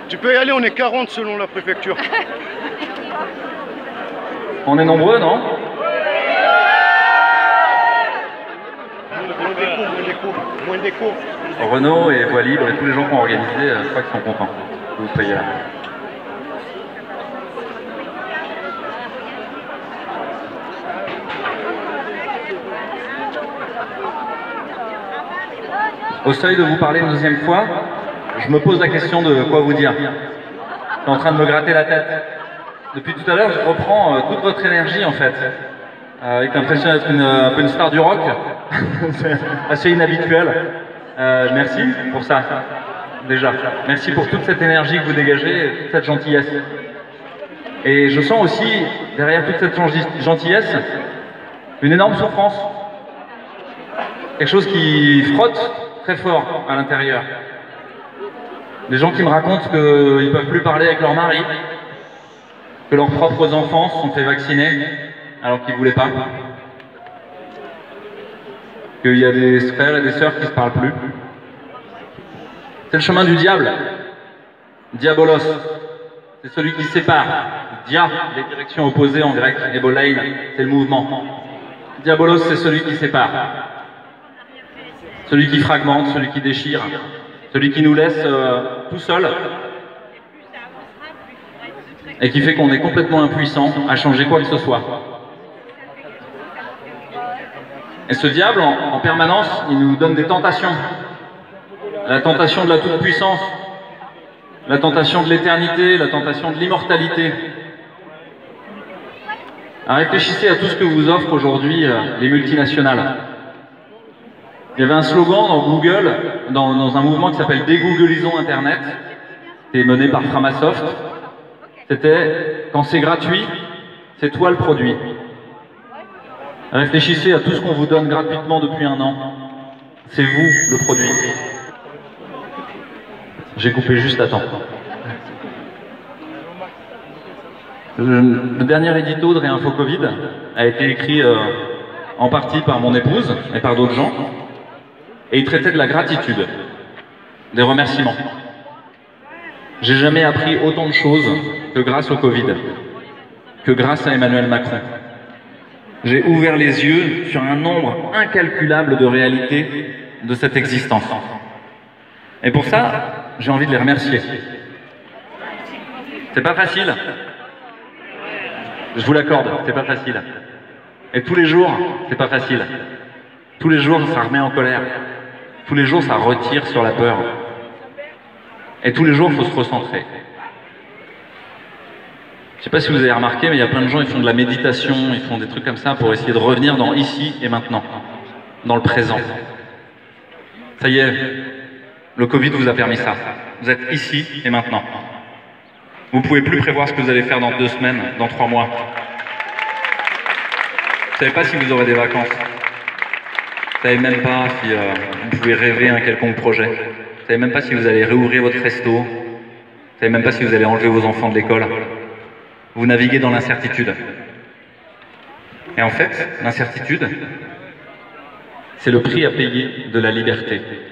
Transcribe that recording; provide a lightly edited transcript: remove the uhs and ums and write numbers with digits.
Tu peux y aller, on est 40 selon la préfecture. On est nombreux, non? Moins d'écho. Renault et Voie Libre et tous les gens qui ont organisé, je crois qu'ils sont contents que vous soyez là. Au seuil de vous parler une deuxième fois, je me pose la question de quoi vous dire. Je suis en train de me gratter la tête. Depuis tout à l'heure, je reprends toute votre énergie en fait. Avec l'impression d'être un peu une star du rock. C'est assez inhabituel. Merci pour ça, déjà. Merci pour toute cette énergie que vous dégagez, toute cette gentillesse. Et je sens aussi, derrière toute cette gentillesse, une énorme souffrance. Quelque chose qui frotte très fort à l'intérieur. Des gens qui me racontent qu'ils ne peuvent plus parler avec leur mari, que leurs propres enfants se sont fait vacciner alors qu'ils ne voulaient pas, qu'il y a des frères et des sœurs qui ne se parlent plus. C'est le chemin du diable, diabolos, c'est celui qui sépare. Dia, les directions opposées en grec, et bolein, c'est le mouvement. Diabolos, c'est celui qui sépare, celui qui fragmente, celui qui déchire, celui qui nous laisse tout seuls et qui fait qu'on est complètement impuissant à changer quoi que ce soit. Et ce diable, en permanence, il nous donne des tentations. La tentation de la toute-puissance, la tentation de l'éternité, la tentation de l'immortalité. Réfléchissez à tout ce que vous offrent aujourd'hui les multinationales. Il y avait un slogan dans Google, dans un mouvement qui s'appelle Dégooglisons Internet, qui est mené par Framasoft. C'était « Quand c'est gratuit, c'est toi le produit ». Réfléchissez à tout ce qu'on vous donne gratuitement depuis un an. C'est vous le produit. J'ai coupé juste à temps. Le dernier édito de Réinfo Covid a été écrit en partie par mon épouse et par d'autres gens. Et il traitait de la gratitude, des remerciements. J'ai jamais appris autant de choses que grâce au Covid, que grâce à Emmanuel Macron. J'ai ouvert les yeux sur un nombre incalculable de réalités de cette existence. Et pour ça, j'ai envie de les remercier. C'est pas facile. Je vous l'accorde, c'est pas facile. Et tous les jours, c'est pas facile. Tous les jours, ça remet en colère. Tous les jours, ça retire sur la peur. Et tous les jours, il faut se recentrer. Je ne sais pas si vous avez remarqué, mais il y a plein de gens, ils font de la méditation, ils font des trucs comme ça pour essayer de revenir dans ici et maintenant, dans le présent. Ça y est, le Covid vous a permis ça. Vous êtes ici et maintenant. Vous ne pouvez plus prévoir ce que vous allez faire dans 2 semaines, dans 3 mois. Vous ne savez pas si vous aurez des vacances. Vous ne savez même pas si vous pouvez rêver un quelconque projet. Vous ne savez même pas si vous allez réouvrir votre resto. Vous ne savez même pas si vous allez enlever vos enfants de l'école. Vous naviguez dans l'incertitude. Et en fait, l'incertitude, c'est le prix à payer de la liberté.